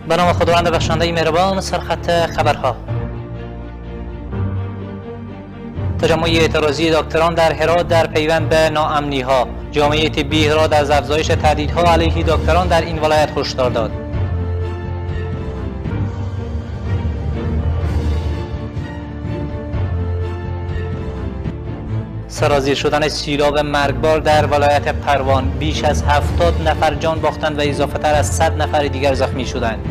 به نام خداوند بخشنده مهربان. سرخط خبرها. تجمع اعتراضی دکتران در هرات در پیوند به ناامنی ها. جامعه طبی هرات از افزایش تهدیدها علیه دکتران در این ولایت هشدار داد. سرازیر شدن سیلاب مرگبار در ولایت پروان. بیش از 70 نفر جان باختند و اضافه تر از 100 نفر دیگر زخمی شدند.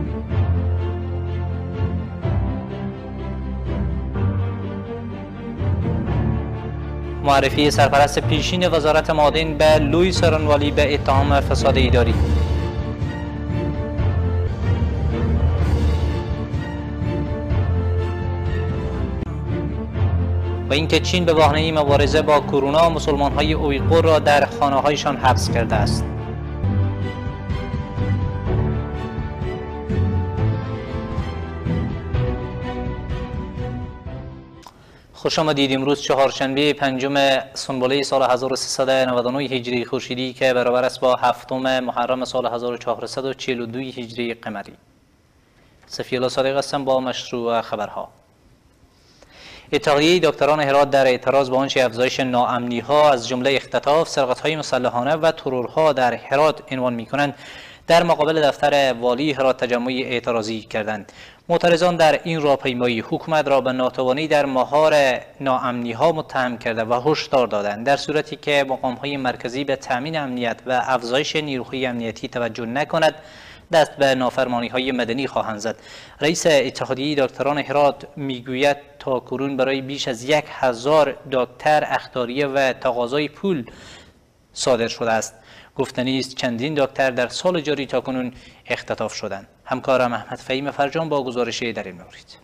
معرفی سرپرست پیشین وزارت معادن به لوئیس رنوالی به اتهام فساد اداری. و اینکه چین به بهانه مبارزه با کرونا مسلمان‌های اویغور را در خانه‌هایشان حبس کرده است. خوش آمدید. امروز چهارشنبه پنجم سنبله سال 1399 هجری خورشیدی که برابر است با هفتم محرم سال 1442 هجری قمری. صفی الله صادق هستم با مشروع خبرها. اتحادیه دکتران هرات در اعتراض به آنچه افزایش ناامنی ها از جمله اختطاف، سرقت های مسلحانه و ترورها در هرات عنوان می کنند در مقابل دفتر والی هرات تجمع اعتراضی کردند. معترضان در این راهپیمایی حکومت را به ناتوانی در مهار ناامنی ها متهم کرده و هشدار دادند در صورتی که مقام های مرکزی به تامین امنیت و افزایش نیروهای امنیتی توجه نکند دست به نافرمانی های مدنی خواهند زد. رئیس اتحادیه دکتران هرات میگوید تاکنون برای بیش از 1000 دکتر اخطاریه و تقاضای پول صادر شده است. گفتنی است چندین دکتر در سال جاری تاکنون اختطاف شدند. همکارم احمد فهیم فرجان با گزارشی در این مورد.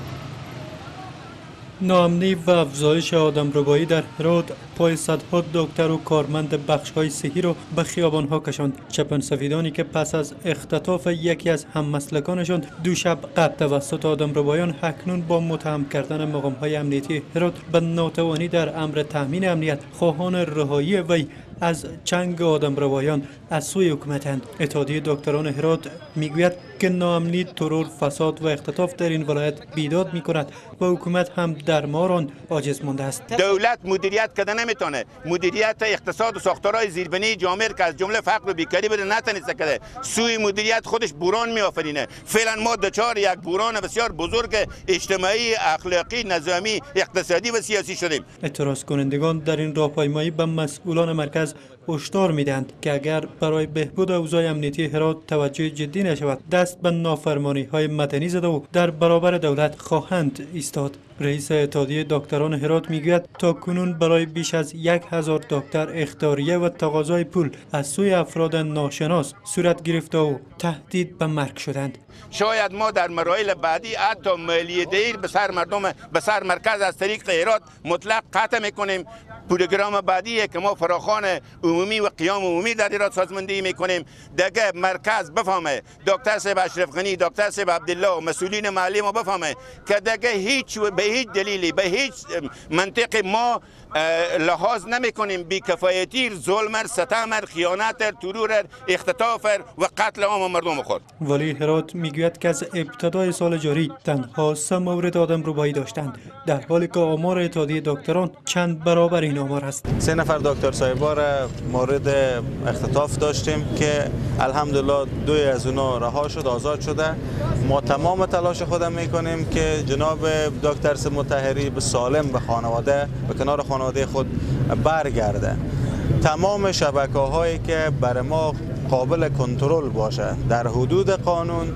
ناامنی و افزایش آدمربایی در هرات پای صدها دکتر و کارمند بخش‌های صحی را به خیابان‌ها کشاند. چپنسفیدانی که پس از اختطاف یکی از هممسلکانشان دو شب قبل توسط آدمربایان اکنون با متهم کردن مقام‌های امنیتی هرات به ناتوانی در امر تامین امنیت خواهان رهایی وی از چنگ آدمربایان از سوی حکومتند. اتحادیه دکتران هرات میگوید که ناامنی، ترور، فساد و اختطاف در این ولایت بیداد میکند و حکومت هم در ماران عاجز مانده است. دولت مدیریت کرده نمیتونه. مدیریت اقتصاد و ساختارهای زیربنایی جامعه که از جمله فقر و بیکاری بده نتونسته کرده. سوی مدیریت خودش بوران میآفرینه. فعلا ما دچار یک بوران بسیار بزرگ اجتماعی، اخلاقی، نظامی، اقتصادی و سیاسی شدیم. اعتراض کنندگان در این راهپیمایی به مسئولان مرکز هشدار میدهند که اگر برای بهبود اوضاع امنیتی هرات توجه جدی نشود دست به نافرمانی‌های مدنی زده و در برابر دولت خواهند ایستاد. رئیس اتحادیه دکتران هرات میگوید تا کنون برای بیش از 1000 دکتر اخطاریه و تقاضای پول از سوی افراد ناشناس صورت گرفته و تهدید به مرگ شدند. شاید ما در مراحل بعدی حتی مالیه دهی به سر مردم، به سر مرکز از طریق هرات مطلق قطع میکنیم. پروگرام بعدی که ما فراخوان عمومی و قیام عمومی در هرات سازماندهی میکنیم. دیگه مرکز بفهمه، دکتر صاحب اشرف غنی، دکتر صاحب عبدالله و مسئولین محلی ما بفهمه که دیگه به هیچ دلیلی، به هیچ منطق ما لحاظ نمیکنیم بی‌کفایتی، ظلم، ستم، خیانت، ترور، اختطاف و قتل عام مردم خود. ولی هرات میگوید که از ابتدای سال جاری تنها 3 مورد آدمربایی داشتند، در حالی که آمار اتحادیه دکتران چند برابر این آمار است. 3 نفر دکتر صاحبا را مورد اختطاف داشتیم که الحمدلله 2 از اونا رها شد، آزاد شده. ما تمام تلاش خودم میکنیم که جناب دکتر مطهری به سالم به خانواده به کنار خانواده خود برگرده. تمام شبکه‌هایی که برای ما قابل کنترل باشه در حدود قانون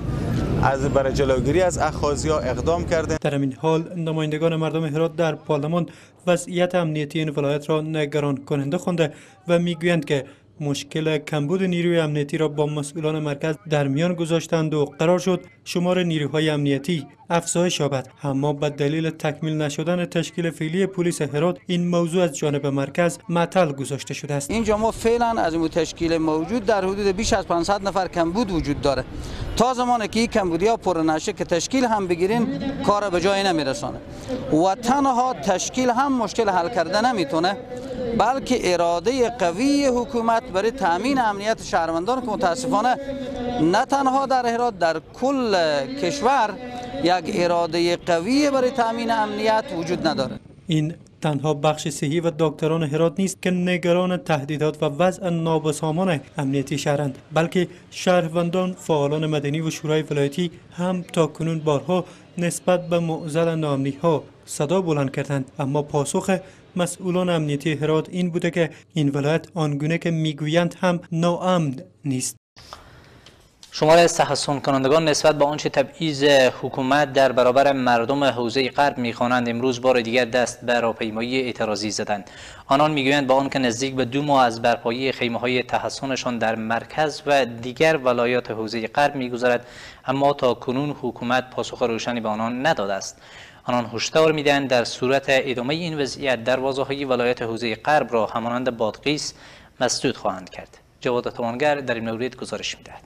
برای جلوگیری از اخاذی‌ها اقدام کرده. در این حال نمایندگان مردم هرات در پارلمان وضعیت امنیتی این ولایت را نگران کننده خوانده و میگویند که مشکل کمبود نیروی امنیتی را با مسئولان مرکز در میان گذاشتند و قرار شد شمار نیروهای امنیتی افزایش یابد. اما به دلیل تکمیل نشدن تشکیل فعلی پلیس هرات این موضوع از جانب مرکز معطل گذاشته شده است. اینجا ما فعلا از این تشکیل موجود در حدود بیش از 500 نفر کمبود وجود داره. تا زمانی که این کمبودی‌ها پر نشه که تشکیل هم بگیرین کار به جای نمیرسانه و تنها تشکیل هم مشکل حل کرده نمیتونه. بلکه اراده قوی حکومت برای تامین امنیت شهروندان که متاسفانه نه تنها در هرات، در کل کشور یک اراده قوی برای تامین امنیت وجود نداره. این تنها بخش صحی و دکتران هرات نیست که نگران تهدیدات و وضع نابسامان امنیتی شهرند، بلکه شهروندان، فعالان مدنی و شورای ولایتی هم تا کنون بارها نسبت به معضل ناامنی ها صدا بلند کردند، اما پاسخ مسئولان امنیتی هرات این بوده که این ولایت آنگونه که میگویند هم ناامن نیست. شمار از تحسن کنندگان نسبت به آنچه تبعیض حکومت در برابر مردم حوزه غرب می‌خوانند امروز بار دیگر دست به راهپیمایی اعتراضی زدند. آنان میگویند با آنکه نزدیک به 2 ماه از برپایی خیمه‌های تحسنشان در مرکز و دیگر ولایات حوزه غرب می‌گذرد، اما تا کنون حکومت پاسخ روشنی به آنان نداده است. آنان هشدار می‌دهند در صورت ادامه این وضعیت دروازه‌های ولایات حوزه غرب را همانند بادغیس مسدود خواهند کرد. جواد توانگر در این مورد گزارش می‌دهد.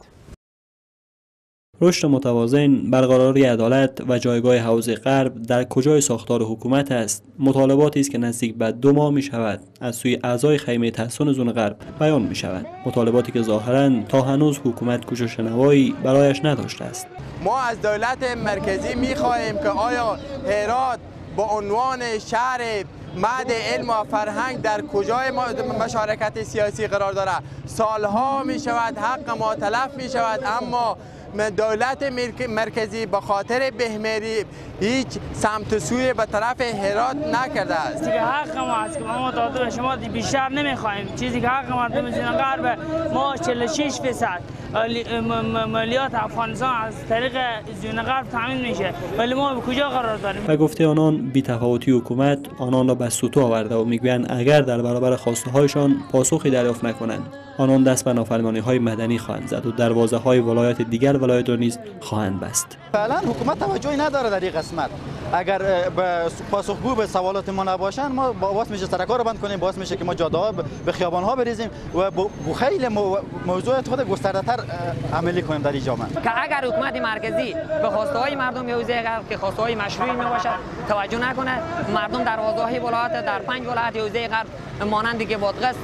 رشد متوازن، برقراری عدالت و جایگاه حوزه غرب در کجای ساختار حکومت است؟ مطالباتی است که نزدیک به 2 ماه می شود از سوی اعضای خیمه تحسن زون غرب بیان می شود. مطالباتی که ظاهراً تا هنوز حکومت گوش و شنوایی برایش نداشته است. ما از دولت مرکزی می خواهیم که آیا هرات با عنوان شهر معهد علم و فرهنگ در کجای مشارکت سیاسی قرار داره؟ سالها می شود حق ما تلف می شود، اما دولت مرکزی به خاطر بهمری هیچ سمت و سوی به طرف هرات نکرده است. چیزی که حق ما است که ما داده به شما بیشتر نمیخوایم. چیزی که حق ما در زون غرب ما 46% مالیات افغانستان از طریق زون غرب تامین میشه، ولی ما به کجا قرار داریم؟ و گفته آنان بی‌تفاوتی حکومت آنان را به سوتو آورده و میگویند اگر در برابر خواسته هایشان پاسخی دریافت نکنند آنان دست به نافرمانی‌های مدنی خواهند زد و دروازه‌های ولایات دیگر ولایات را نیز خواهند بست. فعلا حکومت توجهی نداره در این قسمت. اگر پاسخگو به سوالات ما نباشن، ما باعث میشه سرکار رو بند کنیم، باعث میشه که ما جاده‌ها به خیابان‌ها بریزیم و خیلی موضوع خود گسترده‌تر عملی کنیم در این جامعه. که اگر حکومت مرکزی به خواسته‌های مردم حوزه غرب که خواسته‌های مشروعی میباشد توجه نکنه، مردم دروازه‌های ولایات در 5 ولایت حوزه غرب مانندی که بادغیس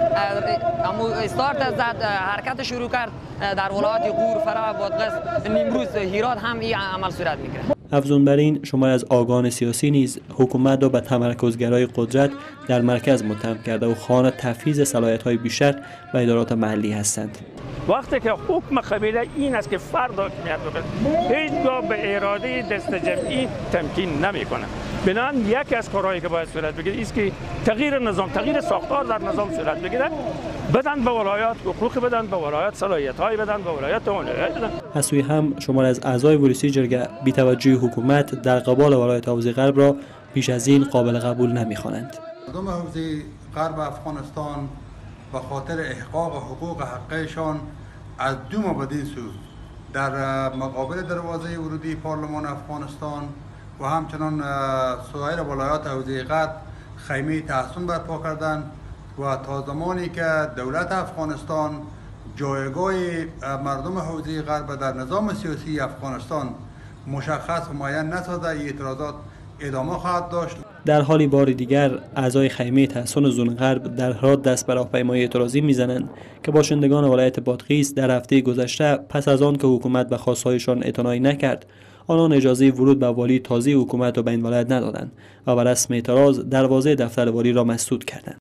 استارت زد، حرکت شروع کرد در ولایات غور، فرا، بادغیس، نیمروز، هرات هم این عمل صورت میگیره. افزون بر این شما از آگاهان سیاسی نیز حکومت را به تمرکزگرای قدرت در مرکز متهم کرده و خواهان تفویض صلاحیت‌های بیشتر به ادارات محلی هستند. وقتی که حکم قبیله این است که فرد حاکمیت بکنه، هیچگاه به اراده دست جمعی تمکین نمیکنه. بنابراین یکی از کارهایی که باید صورت بگیره است که تغییر نظام، تغییر ساختار در نظام صورت بگیره، بدن به ولایات حقوق بدن، به ولایات صلاحیت‌های بدن، به ولایات اونجا بدن. از سوی هم شمار از اعضای ورودی جرگه بی‌توجهی حکومت در قبال ولایت حوزه غرب را بیش از این قابل قبول نمی‌خوانند. مردم حوزه غرب افغانستان به خاطر احقاق حقوق حقیقشان از 2 ماه بدین سو در مقابل دروازه ورودی پارلمان افغانستان و همچنان سایر ولایات حوزه غرب خیمه تحسن برپا کردند و تا زمانی که دولت افغانستان جایگاه مردم حوزه غرب در نظام سیاسی افغانستان مشخص و معین نسازه، اعتراضات ادامه خواهد داشت. در حالی بار دیگر اعضای خیمه تحسن زون غرب در هرات دست به راهپیمایی اعتراضی میزنند که باشندگان ولایت بادغیس در هفته گذشته پس از آن که حکومت به خواستهایشان اعتنایی نکرد، آنان اجازه ورود به والی تازه حکومت را به این ولایت ندادند و بر رسم اعتراض دروازه دفتر والی را مسدود کردند.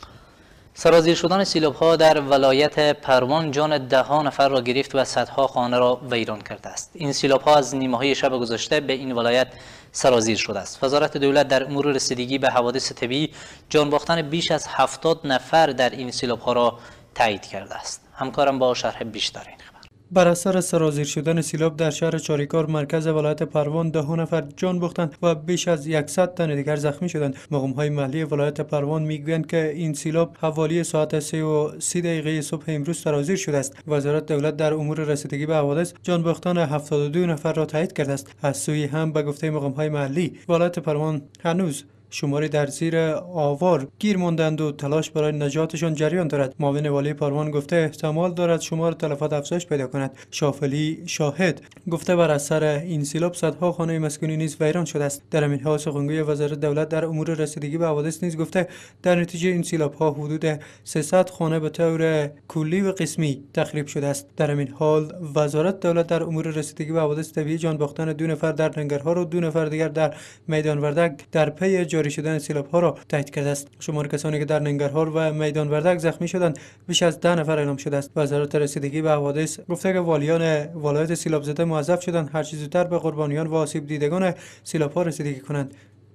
سرازیر شدن سیلاب‌ها در ولایت پروان جان 10 نفر را گرفت و صدها خانه را ویران کرده است. این سیلاب‌ها از نیمه‌های شب گذشته به این ولایت سرازیر شده است. وزارت دولت در امور رسیدگی به حوادث طبیعی جان باختن بیش از 70 نفر در این سیلاب‌ها را تایید کرده است. همکارم با شرح بیشتر این خبر. بر اثر سرازیر شدن سیلاب در شهر چاریکار مرکز ولایت پروان 10 نفر جان باختند و بیش از 100 تن دیگر زخمی شدند. مقام‌های محلی ولایت پروان میگویند که این سیلاب حوالی ساعت 3:30 صبح امروز سرازیر شده است. وزارت دولت در امور رسیدگی به حوادث جان باختن 72 نفر را تایید کرده است. از سوی هم به گفته مقام‌های محلی ولایت پروان هنوز شماری در زیر آوار گیر ماندند و تلاش برای نجاتشان جریان دارد. معاون والی پاروان گفته احتمال دارد شمار تلفات افزایش پیدا کند. شافعی شاهد گفته بر اثر این سیلاب صدها خانه مسکونی نیز ویران شده است. در همین حال سخنگوی وزارت دولت در امور رسیدگی به حوادث نیز گفته در نتیجه این سیلاب‌ها حدود 300 خانه به طور کلی و قسمی تخریب شده است. در همین حال وزارت دولت در امور رسیدگی به حوادث طبیعی جان باختن 2 نفر در ننگرهار و 2 نفر دیگر در میدان وردک در پی جاری شدن سیلاب‌ها را تایید کرده است. شمار کسانی که در ننگرهار و میدان وردک زخمی شدند بیش از 10 نفر اعلام شده است. وزارت رسیدگی به حوادث گفته که والیان ولایت سیلاب زده موظف شدند هر چه زودتر به قربانیان و آسیب دیدگان سیلاب‌ها رسیدگی کنند.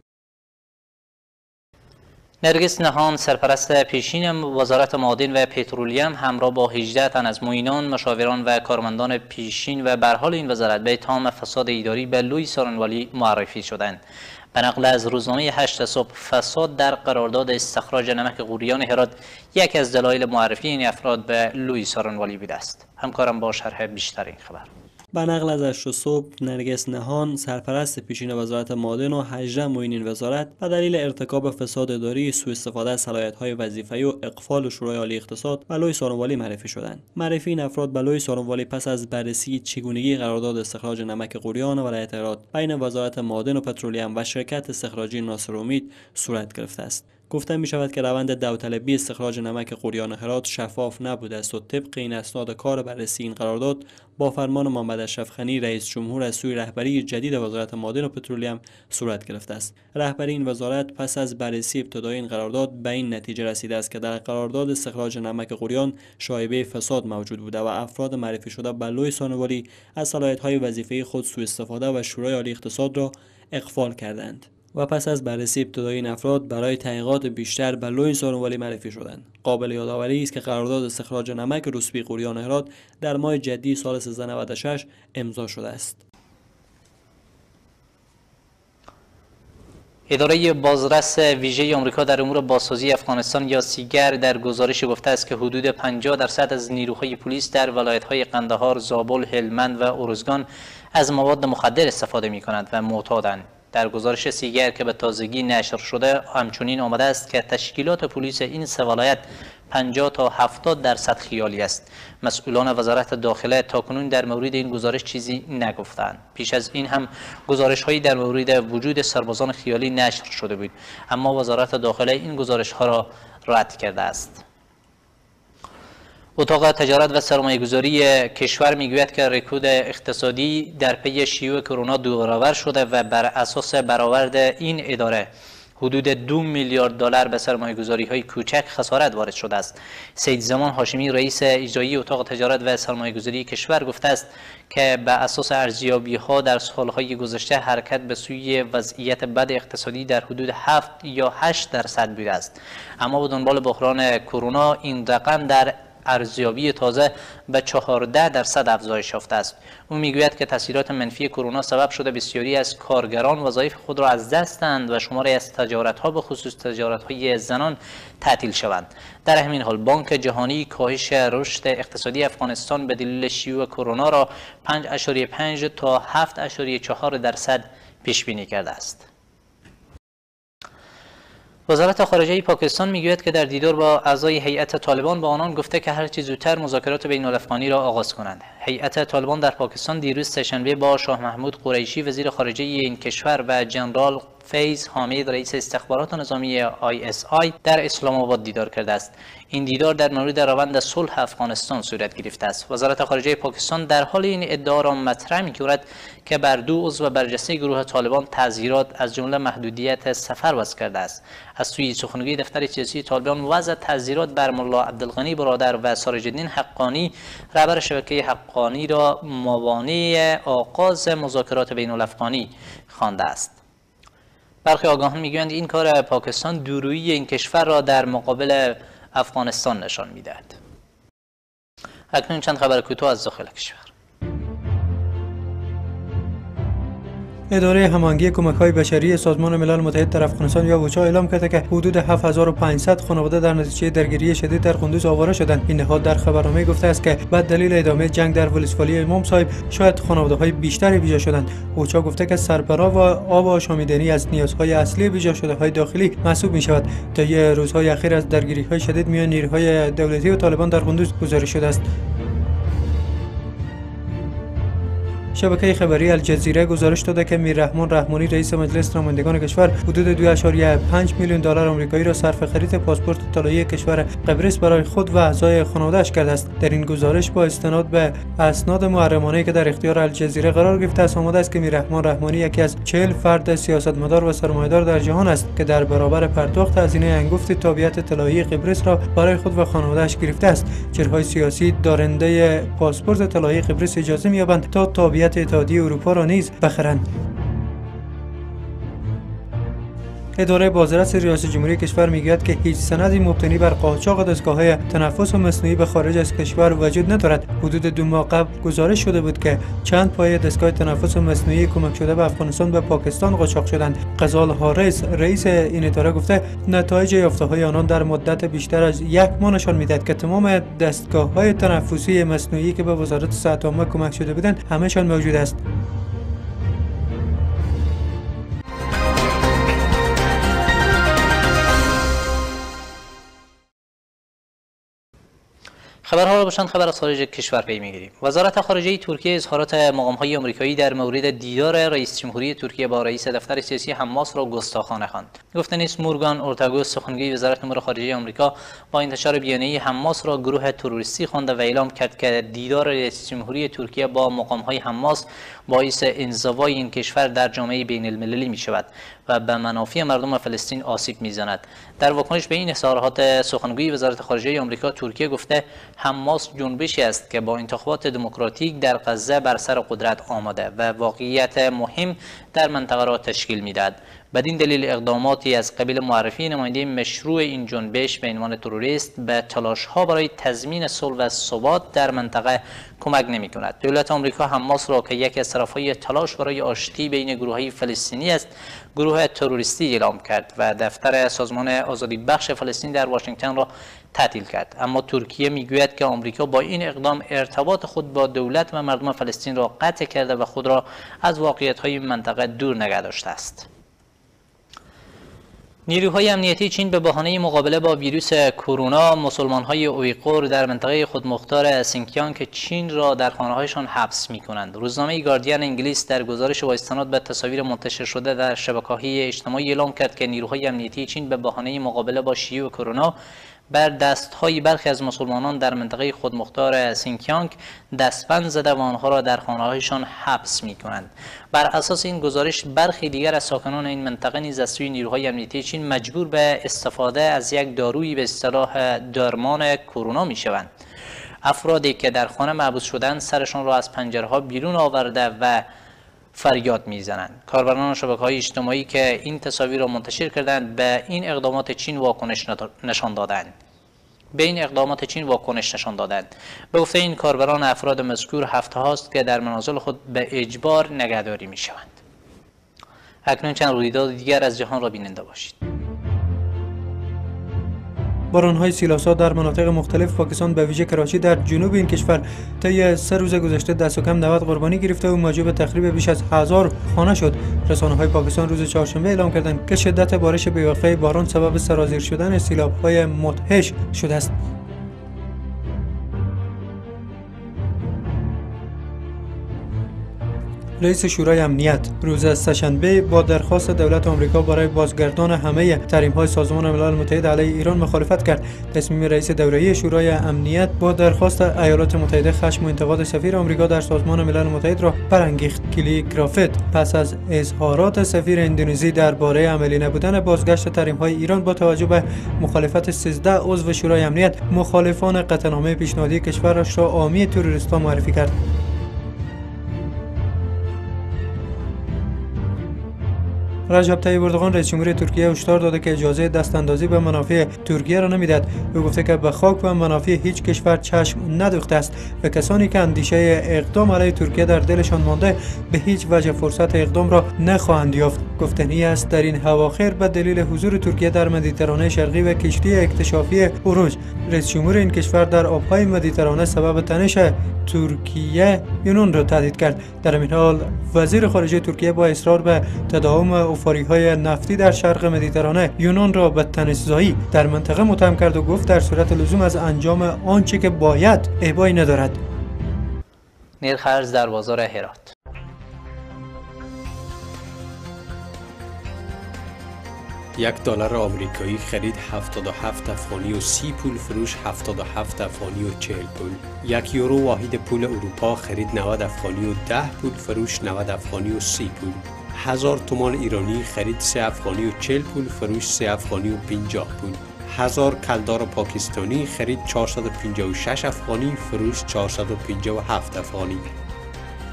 نرگس نهان سرپرست پیشین وزارت معادن و پترولیم همراه با 18 تن از معینان، مشاوران و کارمندان پیشین و برحال این وزارت به اتهام فساد اداری به لوی سارنوالی معرفی شدند. به نقل از روزنامه 8 صبح، فساد در قرارداد استخراج نمک غوریان هرات یکی از دلایل معرفی این افراد به لوی سارنوالی بوده است. همکارم با شرح بیشتر این خبر. به نقل از 8 صبح، نرگس نهان سرپرست پیشین وزارت معادن و 18 معین وزارت به دلیل ارتکاب فساد اداری، سوء استفاده از صلاحیت‌های وظیفه‌ای و اغفال شورای عالی اقتصاد به لوی سارنوالی معرفی شدند. معرفی این افراد به لوی سارنوالی پس از بررسی چگونگی قرارداد استخراج نمک غوریان ولایت هرات بین وزارت معادن و پترولیم و شرکت استخراجی ناصر امید صورت گرفته است. گفته می شود که روند داوطلبی استخراج نمک غوریان هرات شفاف نبوده است و طبق این اسناد کار بررسی این قرارداد با فرمان محمد اشرف غنی رئیس جمهور از سوی رهبری جدید وزارت معادن و پترولیم صورت گرفته است. رهبری این وزارت پس از بررسی ابتدایی این قرارداد به این نتیجه رسیده است که در قرارداد استخراج نمک غوریان شایبه فساد موجود بوده و افراد معرفی شده به لوی سارنوالی از صلاحیت‌های وظیفه‌ای خود سوء استفاده و شورای عالی اقتصاد را اغفال کردند و پس از بررسی ابتدایی این افراد برای تحقیقات بیشتر به لوی سارنوالی معرفی شدند. قابل یادآوری است که قرارداد استخراج نمک روسبی غوریان هرات در ماه جدی سال 1396 امضا شده است. اداره بازرس ویژه آمریکا در امور بازسازی افغانستان یا سیگر در گزارش گفته است که حدود 50% از نیروهای پلیس در ولایت‌های قندهار، زابل، هلمند و ارزگان از مواد مخدر استفاده می‌کنند و معتادند. در گزارش سیگر که به تازگی نشر شده همچنین آمده است که تشکیلات پلیس این سه ولایت 50 تا 70% خیالی است. مسئولان وزارت داخله تاکنون در مورد این گزارش چیزی نگفتند. پیش از این هم گزارش‌هایی در مورد وجود سربازان خیالی نشر شده بود، اما وزارت داخله این گزارش‌ها را رد کرده است. اتاق تجارت و سرمایه‌گذاری کشور میگوید که رکود اقتصادی در پی شیوع کرونا 2 برابر شده و بر اساس برآورد این اداره حدود 2 میلیارد دلار به سرمایه‌گذاری‌های کوچک خسارت وارد شده است. سید زمان هاشمی رئیس اجرایی اتاق تجارت و سرمایه‌گذاری کشور گفته است که به اساس ارزیابی‌ها در سال‌های گذشته حرکت به سوی وضعیت بد اقتصادی در حدود 7 یا 8% بوده است، اما به دنبال بحران کرونا این رقم در ارزیابی تازه به 14% افزایش یافته است. او میگوید که تاثیرات منفی کرونا سبب شده بسیاری از کارگران وظایف خود را از دست دهند و شماری از تجارت‌ها به خصوص تجارت‌های زنان تعطیل شوند. در همین حال بانک جهانی کاهش رشد اقتصادی افغانستان به دلیل شیوع کرونا را 5.5 تا 7.4% پیش بینی کرده است. وزارت خارجه پاکستان میگوید که در دیدار با اعضای هیئت طالبان با آنان گفته که هر چه زودتر مذاکرات بین الافغانی را آغاز کنند. هیئت طالبان در پاکستان دیروز سه‌شنبه با شاه محمود قریشی وزیر خارجه این کشور و جنرال فیض حامد رئیس استخبارات نظامی ISI در اسلام آباد دیدار کرده است. این دیدار در مورد روند صلح افغانستان صورت گرفته است. وزارت خارجه پاکستان در حال این ادعا را مطرح می‌کند که بر 2 عضو برجسته گروه طالبان تعزیرات از جمله محدودیت سفر وضع کرده است. از سوی سخنگوی دفتر سیاسی طالبان وضع تعزیرات بر ملا عبدالغنی برادر و سراج الدین حقانی رهبر شبکه حقانی را موانع آغاز مذاکرات بین الافغانی خوانده است. برخی آگاهان میگویند این کار پاکستان دورویی این کشور را در مقابل افغانستان نشان میدهد. اکنون چند خبر کوتاه از داخل کشور. اداره هماهنگی کمک‌های بشری سازمان ملل متحد در افغانستان یا اوچا اعلام کرده که حدود 7500 خانواده در نتیجه درگیری شدید در قندوز آواره شدند. این نهاد در خبرنامه گفته است که به دلیل ادامه جنگ در ولسوالی امام صاحب شاید خانواده‌های بیشتری بیجا شدند. اوچا گفته که سرپناه و آب آشامیدنی از نیازهای اصلی بیجا شده‌های داخلی محسوب می‌شود. طی روزهای اخیر از درگیری‌های شدید میان نیروهای دولتی و طالبان در قندوز گزارش شده است. شبکه خبری الجزیره گزارش داده که میررحمان رحمانی رئیس مجلس نمایندگان کشور حدود 2.5 میلیون دلار آمریکایی را صرف خرید پاسپورت طلایی کشور قبرس برای خود و اعضای خانواده‌اش کرده است. در این گزارش با استناد به اسناد محرمانه‌ای که در اختیار الجزیره قرار گرفته است آمده است که میررحمان رحمانی یکی از 40 فرد سیاستمدار و سرمایه‌دار در جهان است که در برابر پرداخت هزینه انگفت تابعیت طلایی قبرس را برای خود و خانواده‌اش گرفته است. چهره‌های سیاسی دارنده پاسپورت طلایی قبرس اجازه می‌یابند تا تابعیت اتحادیه اروپا را نیز بخرند. اداره بازرس ریاست جمهوری کشور میگوید که هیچ سندی مبتنی بر قاچاق دستگاه‌های تنفس مصنوعی به خارج از کشور وجود ندارد. حدود 2 ماه قبل گزارش شده بود که چند پایه دستگاه تنفس مصنوعی کمک شده به افغانستان به پاکستان قاچاق شدند. غزال حارث رئیس این اداره گفته نتایج یافته‌های آنان در مدت بیشتر از 1 ماه نشان می‌دهد که تمام دستگاه‌های تنفسی مصنوعی که به وزارت صحت عامه کمک شده بودند همه‌شان موجود است. خبرها را باشند خبر از خارج کشور پی میگیریم. وزارت خارجه ترکیه اظهارات مقام‌های آمریکایی در مورد دیدار رئیس جمهوری ترکیه با رئیس دفتر سیاسی حماس را گستاخانه خواند. گفته نیست مورگان اورتاگوس سخنگوی وزارت امور خارجه آمریکا با انتشار بیانیه حماس را گروه تروریستی خواند و اعلام کرد که دیدار رئیس جمهوری ترکیه با مقام‌های حماس باعث انزوای این کشور در جامعه بین المللی می شود و به منافع مردم فلسطین آسیب می‌زند. در واکنش به این اظهارات سخنگوی وزارت خارجه آمریکا ترکیه گفته حماس جنبشی است که با انتخابات دموکراتیک در غزه بر سر قدرت آمده و واقعیت مهم در منطقه را تشکیل می‌دهد. بدین دلیل اقداماتی از قبیل معرفی نماینده مشروع این جنبش به عنوان تروریست به تلاش‌ها برای تضمین صلح و ثبات در منطقه کمک نمی‌کند. دولت آمریکا حماس را که یکی از طرف‌های تلاش برای آشتی بین گروه‌های فلسطینی است گروه تروریستی اعلام کرد و دفتر سازمان آزادی بخش فلسطین در واشنگتن را تعطیل کرد. اما ترکیه میگوید که آمریکا با این اقدام ارتباط خود با دولت و مردم فلسطین را قطع کرده و خود را از واقعیت‌های منطقه دور نگه داشته است. نیروهای امنیتی چین به بهانه مقابله با ویروس کرونا مسلمان‌های اویغور در منطقه خودمختار سینکیانگ چین را در خانه‌هایشان حبس می‌کنند. روزنامه گاردین انگلیس در گزارش با استناد به تصاویر منتشر شده در شبکه‌های اجتماعی اعلام کرد که نیروهای امنیتی چین به بهانه مقابله با شیوع کرونا بر دست‌های برخی از مسلمانان در منطقه خودمختار سینکیانگ دستبند زده و آنها را در خانه‌هایشان حبس می‌کنند. بر اساس این گزارش برخی دیگر از ساکنان این منطقه نیز از سوی نیروهای امنیتی چین مجبور به استفاده از یک دارویی به اصطلاح درمان کرونا می‌شوند. افرادی که در خانه محبوس شدند سرشان را از پنجره‌ها بیرون آورده و فریاد میزنند. کاربران شبکه‌های اجتماعی که این تصاویر را منتشر کردند به این اقدامات چین واکنش نشان دادند. به گفته این کاربران افراد مذکور هفته هاست که در منازل خود به اجبار نگهداری میشوند. اکنون چند رویداد دیگر از جهان را بیننده باشید. باران‌های سیلاسا در مناطق مختلف پاکستان به ویژه کراچی در جنوب این کشور طی 3 روز گذشته دست و کم 90 قربانی گرفته و موجب تخریب بیش از 1000 خانه شد. رسانه‌های پاکستان روز چهارشنبه اعلام کردند که شدت بارش بی‌وقفه باران سبب سرازیر شدن سیلاب‌های مدهش شده است. رئیس شورای امنیت روز سه‌شنبه با درخواست دولت آمریکا برای بازگردان همه تحریم‌های سازمان ملل متحد علیه ایران مخالفت کرد. تصمیم رئیس دوره‌ای شورای امنیت با درخواست ایالات متحده خشم و انتقاد سفیر آمریکا در سازمان ملل متحد را برانگیخت. کلی کرافت پس از اظهارات سفیر اندونزی درباره عملی نبودن بازگشت تحریم‌های ایران با توجه به مخالفت 13 عضو شورای امنیت، مخالفان قطعنامه پیشنهادی کشورش را حامی تروریست‌ها معرفی کرد. رجب طیب اردوغان رئیس جمهور ترکیه هشدار داده که اجازه دستاندازی به منافع ترکیه را نمیدهد. او گفته که به خاک و منافع هیچ کشور چشم ندوخته است و کسانی که اندیشه اقدام علیه ترکیه در دلشان مانده به هیچ وجه فرصت اقدام را نخواهند یافت. گفتنی است در این اواخر به دلیل حضور ترکیه در مدیترانه شرقی و کشتی اکتشافی اوروج، رئیس جمهور این کشور در آبهای مدیترانه سبب تنش ترکیه یونان را تهدید کرد. در این حال وزیر خارجه ترکیه با اصرار به تداوم اوفاریهای نفتی در شرق مدیترانه یونان را به تنش‌زایی در منطقه متهم کرد و گفت در صورت لزوم از انجام آنچه که باید ابایی ندارد. نرخ ارز در بازار هرات. $1 آمریکایی خرید 77 افغانی و 30 پول، فروش 77 افغانی و 40 پول. 1 یورو واحد پول اروپا خرید 90 افغانی و 10 پول، فروش 90 افغانی و 30 پول. 1000 تومان ایرانی خرید 3 افغانی و 40 پول، فروش 3 افغانی و 50 پول. 1000 کلدار پاکستانی خرید 456 افغانی، فروش 457 افغانی.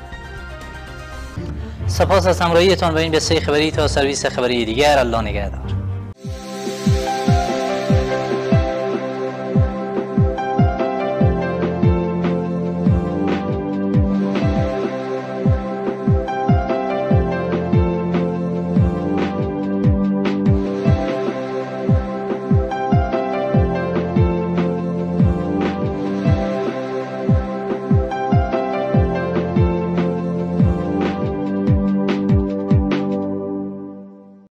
سپاس از همراهیتان. و این بسته خبری تا سرویس خبری دیگر. الله نگهدار.